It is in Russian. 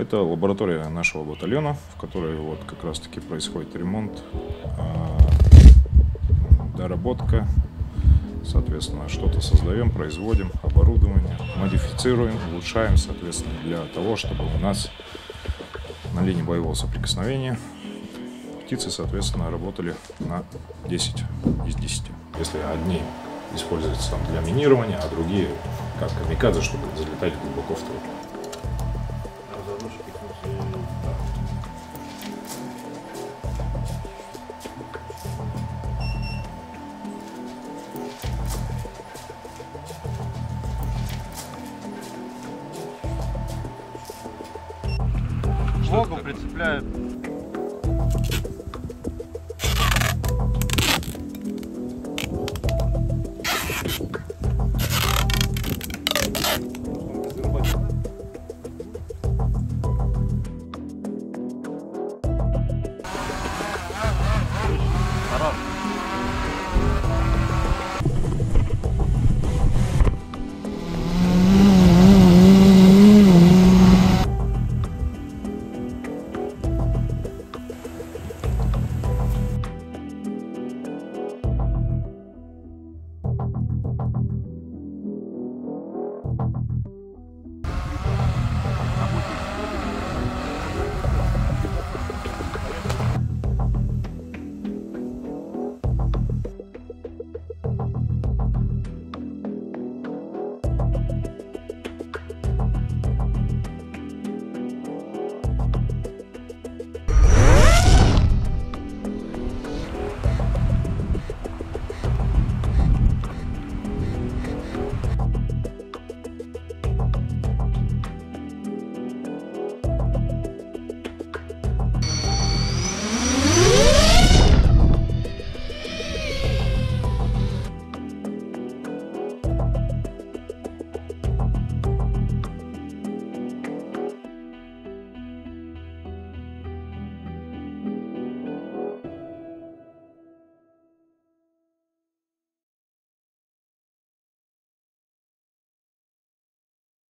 Это лаборатория нашего батальона, в которой вот как раз-таки происходит ремонт, доработка. Соответственно, что-то создаем, производим, оборудование, модифицируем, улучшаем, соответственно, для того, чтобы у нас на линии боевого соприкосновения птицы, соответственно, работали на 10 из 10. Если одни используются там для минирования, а другие как камикадзе, чтобы залетать глубоко в тыл. Ногу прицепляют.